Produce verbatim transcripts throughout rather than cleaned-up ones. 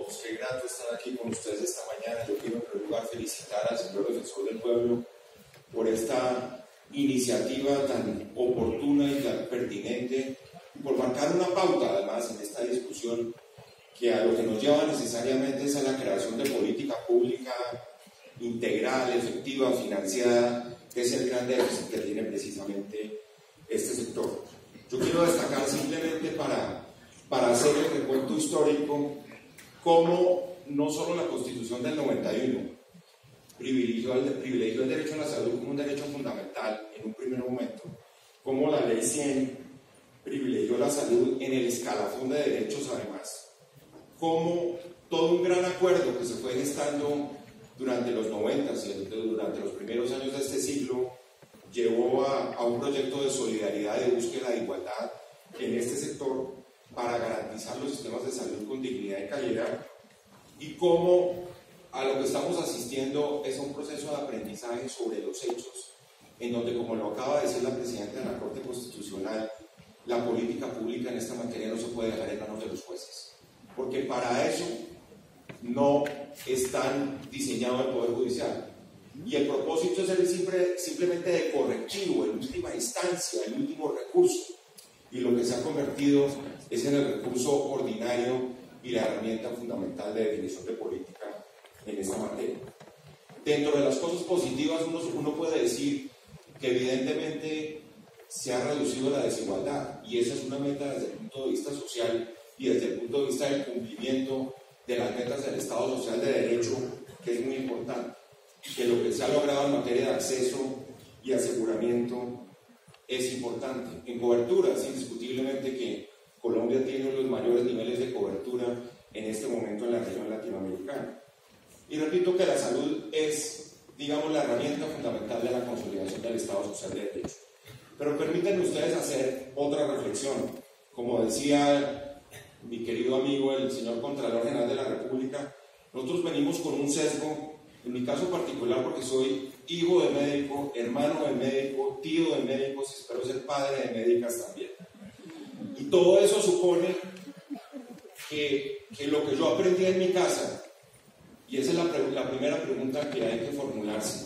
todos, qué grato estar aquí con ustedes esta mañana. Yo quiero en primer lugar felicitar al señor defensor del pueblo por esta iniciativa tan oportuna y tan pertinente, y por marcar una pauta además en esta discusión que a lo que nos lleva necesariamente es a la creación de política pública integral, efectiva, financiada, que es el gran déficit que tiene precisamente este sector. Yo quiero destacar simplemente para, para hacer el recuento histórico cómo no solo la Constitución del noventa y uno privilegió el, privilegió el derecho a la salud como un derecho fundamental en un primer momento, como la Ley cien privilegió la salud en el escalafón de derechos además, como todo un gran acuerdo que se fue gestando durante los noventa y durante los primeros años de este siglo llevó a, a un proyecto de solidaridad, de búsqueda de igualdad en este sector para garantizar los sistemas de salud con dignidad y calidad, y cómo a lo que estamos asistiendo es un proceso de aprendizaje sobre los hechos, en donde, como lo acaba de decir la presidenta de la Corte Constitucional, la política pública en esta materia no se puede dejar en manos de los jueces, porque para eso no están diseñados el Poder Judicial. Y el propósito es el simple, simplemente de correctivo, en última instancia, el último recurso. Y lo que se ha convertido es en el recurso ordinario y la herramienta fundamental de definición de política en esta materia. Dentro de las cosas positivas, uno, uno puede decir que evidentemente se ha reducido la desigualdad, y esa es una meta desde el punto de vista social y desde el punto de vista del cumplimiento de las metas del Estado Social de Derecho, que es muy importante. Que lo que se ha logrado en materia de acceso y aseguramiento es importante. En cobertura, es indiscutiblemente que Colombia tiene los mayores niveles de cobertura en este momento en la región latinoamericana. Y repito que la salud es, digamos, la herramienta fundamental de la consolidación del Estado Social de Derecho. Pero permítanme ustedes hacer otra reflexión. Como decía mi querido amigo, el señor Contralor General de la República, nosotros venimos con un sesgo. En mi caso particular, porque soy hijo de médico, hermano de médico, tío de médicos, y espero ser padre de médicas también. Y todo eso supone que, que lo que yo aprendí en mi casa, y esa es la, la primera pregunta que hay que formularse,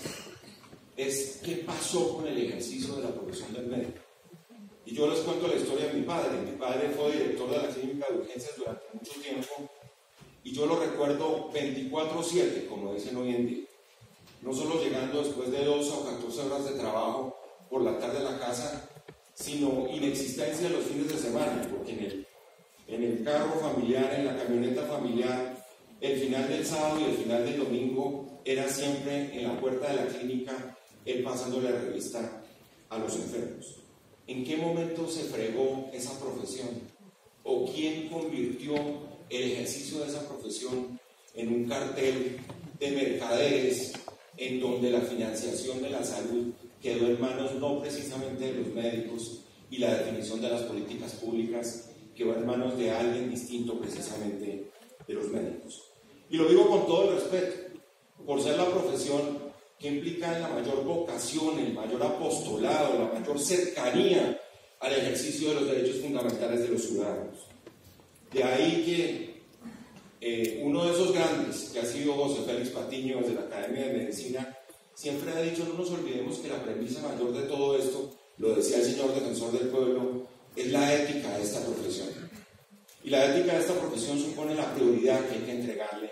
es ¿qué pasó con el ejercicio de la profesión del médico? Y yo les cuento la historia de mi padre. Mi padre fue director de la clínica de urgencias durante mucho tiempo, y yo lo recuerdo veinticuatro siete, como dicen hoy en día. No solo llegando después de doce o catorce horas de trabajo por la tarde a la casa, sino inexistencia de los fines de semana, porque en el, en el carro familiar, en la camioneta familiar, el final del sábado y el final del domingo era siempre en la puerta de la clínica, él pasándole la revista a los enfermos. ¿En qué momento se fregó esa profesión? ¿O quién convirtió el ejercicio de esa profesión en un cartel de mercaderes en donde la financiación de la salud quedó en manos no precisamente de los médicos y la definición de las políticas públicas quedó en manos de alguien distinto precisamente de los médicos? Y lo digo con todo el respeto, por ser la profesión que implica la mayor vocación, el mayor apostolado, la mayor cercanía al ejercicio de los derechos fundamentales de los ciudadanos. De ahí que eh, uno de esos grandes, que ha sido José Félix Patiño desde la Academia de Medicina, siempre ha dicho: no nos olvidemos que la premisa mayor de todo esto, lo decía el señor defensor del pueblo, es la ética de esta profesión. Y la ética de esta profesión supone la prioridad que hay que entregarle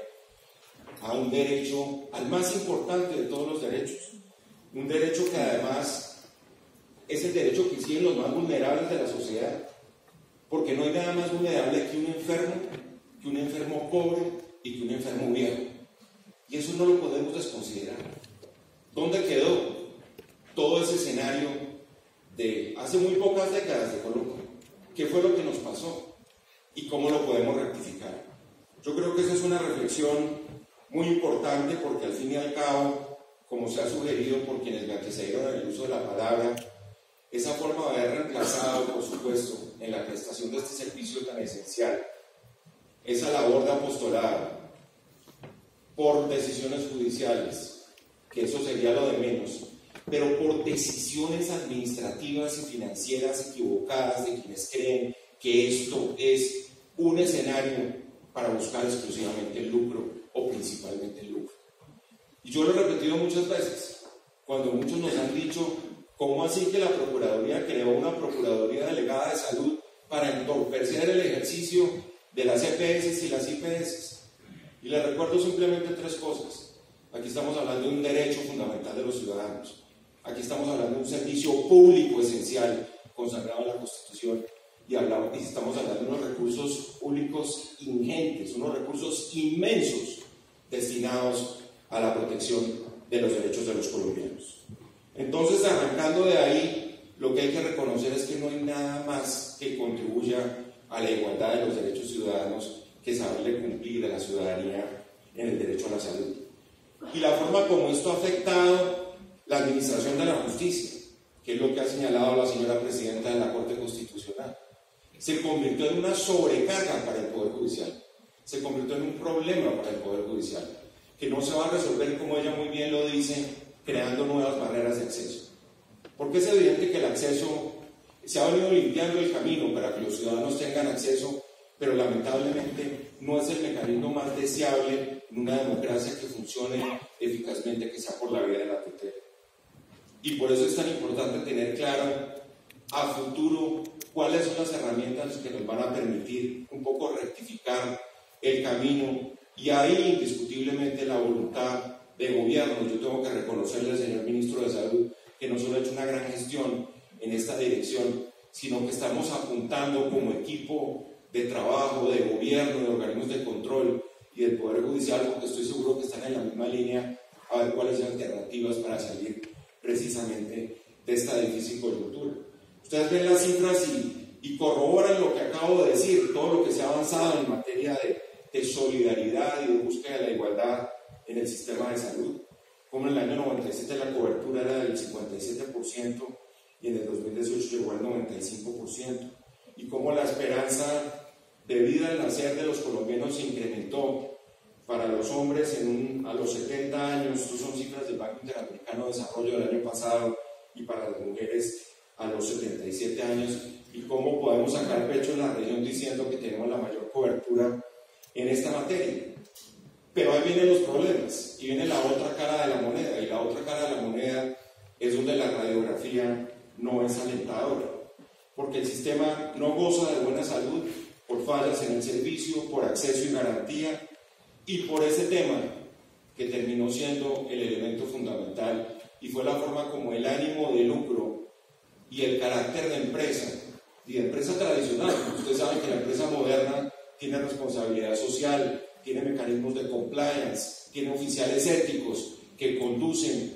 a un derecho, al más importante de todos los derechos, un derecho que además es el derecho que siguen los más vulnerables de la sociedad, porque no hay nada más vulnerable que un enfermo, que un enfermo pobre y que un enfermo viejo. Y eso no lo podemos desconsiderar. ¿Dónde quedó todo ese escenario de hace muy pocas décadas de Colombia? ¿Qué fue lo que nos pasó? ¿Y cómo lo podemos rectificar? Yo creo que esa es una reflexión muy importante, porque al fin y al cabo, como se ha sugerido por quienes me antecedieron en el uso de la palabra, esa forma de haber reemplazado, por supuesto, en la prestación de este servicio tan esencial, esa labor de apostolado por decisiones judiciales, que eso sería lo de menos, pero por decisiones administrativas y financieras equivocadas de quienes creen que esto es un escenario para buscar exclusivamente el lucro o principalmente el lucro. Y yo lo he repetido muchas veces, cuando muchos nos han dicho, ¿cómo así que la Procuraduría creó una Procuraduría Delegada de Salud para entorpecer el ejercicio de las E P S y las I P S? Y les recuerdo simplemente tres cosas. Aquí estamos hablando de un derecho fundamental de los ciudadanos. Aquí estamos hablando de un servicio público esencial consagrado en la Constitución. Y, hablamos, y estamos hablando de unos recursos públicos ingentes, unos recursos inmensos destinados a la protección de los derechos de los colombianos. Entonces, arrancando de ahí, lo que hay que reconocer es que no hay nada más que contribuya a la igualdad de los derechos ciudadanos que saberle cumplir a la ciudadanía en el derecho a la salud. Y la forma como esto ha afectado la administración de la justicia, que es lo que ha señalado la señora presidenta de la Corte Constitucional, se convirtió en una sobrecarga para el Poder Judicial, se convirtió en un problema para el Poder Judicial, que no se va a resolver, como ella muy bien lo dice, creando nuevas barreras de acceso. Porque es evidente que el acceso se ha venido limpiando el camino para que los ciudadanos tengan acceso, pero lamentablemente no es el mecanismo más deseable en una democracia que funcione eficazmente, que sea por la vía de la tutela. Y por eso es tan importante tener claro a futuro cuáles son las herramientas que nos van a permitir un poco rectificar el camino, y ahí indiscutiblemente la voluntad de gobierno. Yo tengo que reconocerle al señor ministro de Salud que no solo ha hecho una gran gestión en esta dirección, sino que estamos apuntando como equipo de trabajo, de gobierno, de organismos de control y del Poder Judicial, porque estoy seguro que están en la misma línea, a ver cuáles son las alternativas para salir precisamente de esta difícil coyuntura. Ustedes ven las cifras y, y corroboran lo que acabo de decir, todo lo que se ha avanzado en materia de, de solidaridad y de búsqueda de la igualdad en el sistema de salud, como en el año noventa y siete la cobertura era del cincuenta y siete por ciento y en el dos mil dieciocho llegó al noventa y cinco por ciento, y cómo la esperanza de vida al nacer de los colombianos se incrementó para los hombres en un, a los setenta años, estas son cifras del Banco Interamericano de Desarrollo del año pasado, y para las mujeres a los setenta y siete años, y cómo podemos sacar pecho en la región diciendo que tenemos la mayor cobertura en esta materia. Pero ahí vienen los problemas, y viene la otra cara de la moneda, y la otra cara de la moneda es donde la radiografía no es alentadora, porque el sistema no goza de buena salud por fallas en el servicio, por acceso y garantía, y por ese tema que terminó siendo el elemento fundamental, y fue la forma como el ánimo de lucro y el carácter de empresa, y de empresa tradicional, ustedes saben que la empresa moderna tiene responsabilidad social, tiene mecanismos de compliance, tiene oficiales éticos que conducen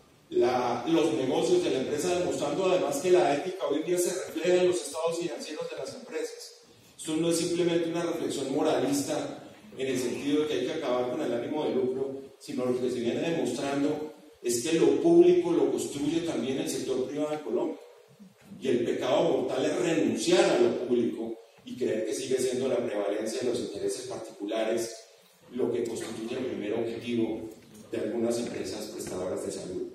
la, los negocios de la empresa, demostrando además que la ética hoy en día se refleja en los estados financieros de las empresas. Esto no es simplemente una reflexión moralista en el sentido de que hay que acabar con el ánimo de lucro, sino lo que se viene demostrando es que lo público lo construye también el sector privado de Colombia, y el pecado mortal es renunciar a lo público y creer que sigue siendo la prevalencia de los intereses particulares lo que constituye el primer objetivo de algunas empresas prestadoras de salud.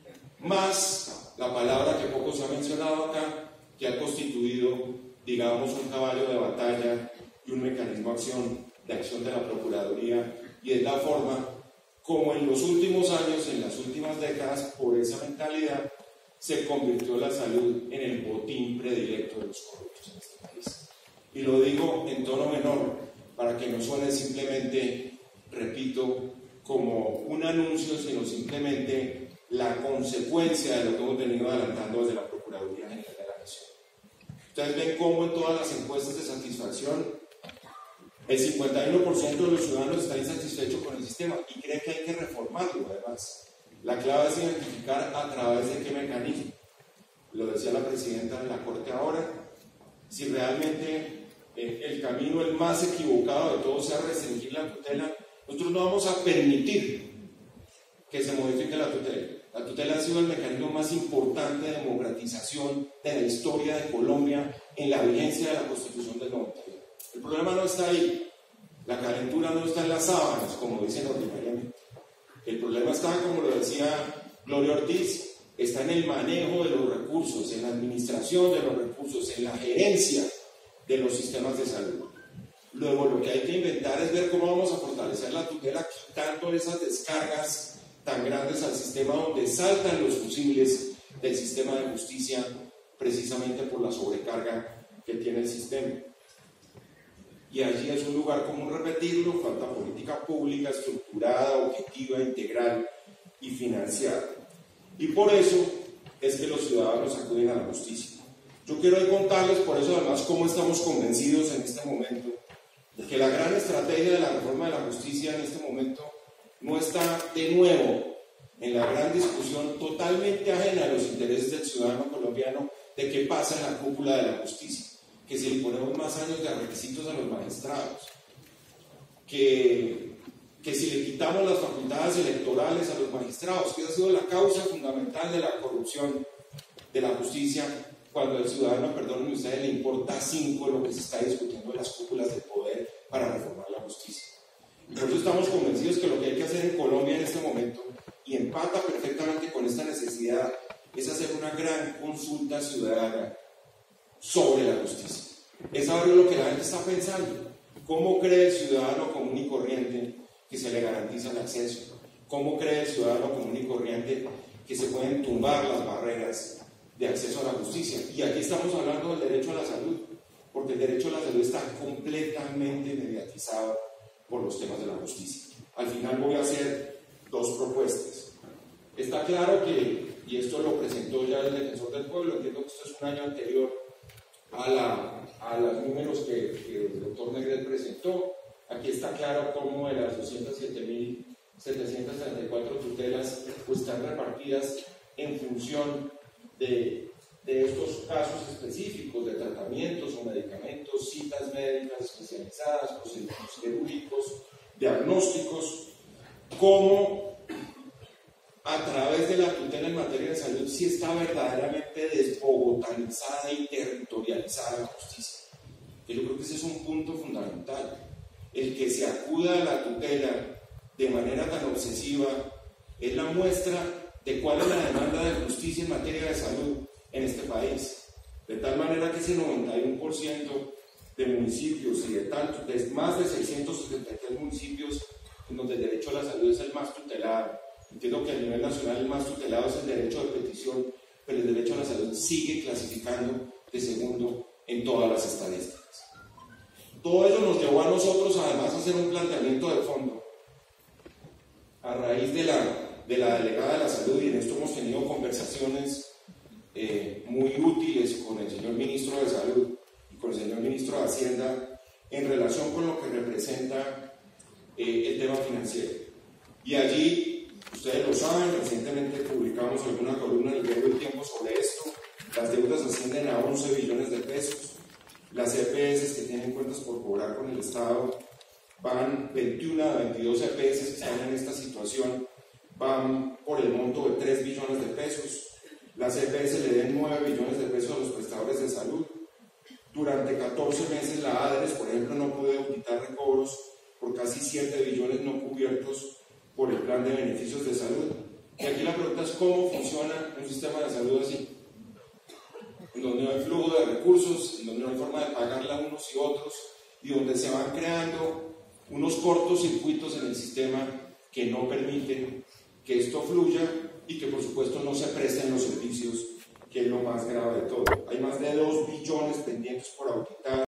Más la palabra que poco se ha mencionado acá, que ha constituido, digamos, un caballo de batalla y un mecanismo de acción, de acción de la Procuraduría, y es la forma como en los últimos años, en las últimas décadas, por esa mentalidad, se convirtió la salud en el botín predilecto de los corruptos en este país. Y lo digo en tono menor, para que no suene simplemente, repito, como un anuncio, sino simplemente la consecuencia de lo que hemos venido adelantando desde la Procuraduría General de la Nación. Ustedes ven cómo en todas las encuestas de satisfacción el cincuenta y uno por ciento de los ciudadanos está insatisfecho con el sistema y cree que hay que reformarlo. Además, la clave es identificar a través de qué mecanismo. Lo decía la presidenta de la Corte ahora, si realmente eh, el camino el más equivocado de todos sea restringir la tutela, nosotros no vamos a permitir que se modifique la tutela. La tutela ha sido el mecanismo más importante de democratización de la historia de Colombia en la vigencia de la Constitución del noventa y uno. El problema no está ahí, la calentura no está en las sábanas, como dicen ordinariamente. El problema está, como lo decía Gloria Ortiz, está en el manejo de los recursos, en la administración de los recursos, en la gerencia de los sistemas de salud. Luego lo que hay que inventar es ver cómo vamos a fortalecer la tutela quitando esas descargas tan grandes al sistema donde saltan los fusibles del sistema de justicia precisamente por la sobrecarga que tiene el sistema. Y allí es un lugar común repetirlo, falta política pública estructurada, objetiva, integral y financiada. Y por eso es que los ciudadanos acuden a la justicia. Yo quiero hoy contarles por eso además cómo estamos convencidos en este momento de que la gran estrategia de la reforma de la justicia en este momento no está de nuevo en la gran discusión totalmente ajena a los intereses del ciudadano colombiano de qué pasa en la cúpula de la justicia, que si le ponemos más años de requisitos a los magistrados, que, que si le quitamos las facultades electorales a los magistrados, que esa ha sido la causa fundamental de la corrupción de la justicia, cuando al ciudadano, perdónenme ustedes, le importa cinco lo que se está discutiendo en las cúpulas del poder para reformar la justicia. Y por eso estamos convencidos que lo que hay que hacer en Colombia en este momento, y empata perfectamente con esta necesidad, es hacer una gran consulta ciudadana sobre la justicia. Es saber lo que la gente está pensando. ¿Cómo cree el ciudadano común y corriente que se le garantiza el acceso? ¿Cómo cree el ciudadano común y corriente que se pueden tumbar las barreras de acceso a la justicia? Y aquí estamos hablando del derecho a la salud, porque el derecho a la salud está completamente mediatizado por los temas de la justicia. Al final voy a hacer dos propuestas. Está claro que, y esto lo presentó ya el defensor del pueblo, entiendo que esto es un año anterior a, la, a los números que, que el doctor Negret presentó. Aquí está claro cómo de las doscientas siete mil setecientas treinta y cuatro tutelas pues, están repartidas en función de, de estos casos específicos de tratamientos o medicamentos, citas médicas especializadas, procedimientos quirúrgicos, diagnósticos, cómo a través de la tutela en materia de salud sí está verdaderamente desbogotanizada y territorializada la justicia. Y yo creo que ese es un punto fundamental. El que se acuda a la tutela de manera tan obsesiva es la muestra de cuál es la demanda de justicia en materia de salud en este país. De tal manera que ese noventa y uno por ciento de municipios y de, tanto, de más de seiscientos setenta y tres municipios en donde el derecho a la salud es el más tutelado. Entiendo que a nivel nacional el más tutelado es el derecho de petición, pero el derecho a la salud sigue clasificando de segundo en todas las estadísticas. Todo ello nos llevó a nosotros además a hacer un planteamiento de fondo a raíz de la, de la delegada de la salud, y en esto hemos tenido conversaciones eh, muy útiles con el señor ministro de Salud y con el señor ministro de Hacienda en relación con lo que representa eh, el tema financiero. Y allí, ustedes lo saben, recientemente publicamos alguna columna en el diario El Tiempo sobre esto. Las deudas ascienden a once billones de pesos. Las E P S que tienen cuentas por cobrar con el Estado van veintiuno a veintidós E P S que están en esta situación, van por el monto de tres billones de pesos. Las E P S le den nueve billones de pesos a los prestadores de salud. Durante catorce meses la ADRES, por ejemplo, no puede auditar recobros por casi siete billones no cubiertos por el plan de beneficios de salud. Y aquí la pregunta es cómo funciona un sistema de salud así, en donde no hay flujo de recursos, en donde no hay forma de pagarle a unos y otros, y donde se van creando unos cortocircuitos en el sistema que no permiten que esto fluya y que por supuesto no se presten los servicios, que es lo más grave de todo. Hay más de dos billones pendientes por auditar.